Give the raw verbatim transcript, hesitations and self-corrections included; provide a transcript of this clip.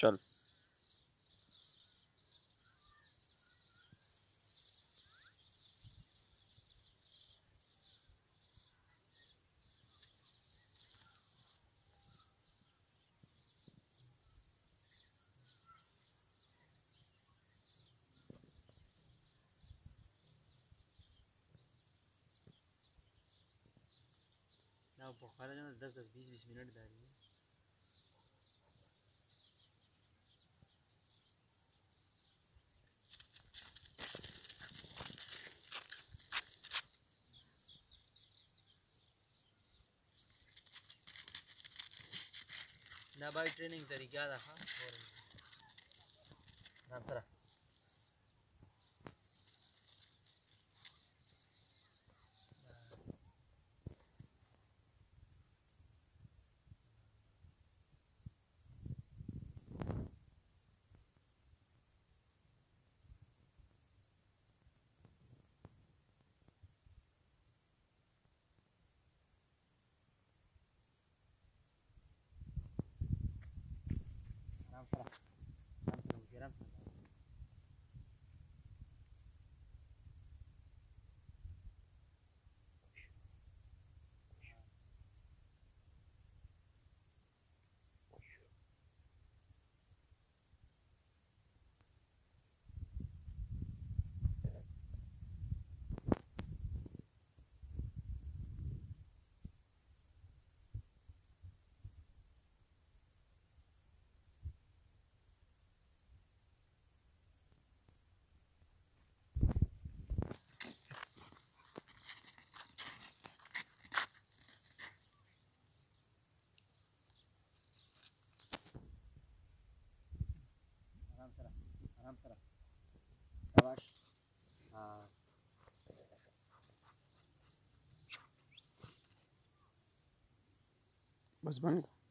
चल। ना बुखार है, दस दस बीस बीस मिनट जा रही है। ना भाई ट्रेनिंग तरीका रखा और नाम करा आराम करा आराम करा मुझे आराम करा। आराम करा आराम करा शाबाश। हाँ बस बन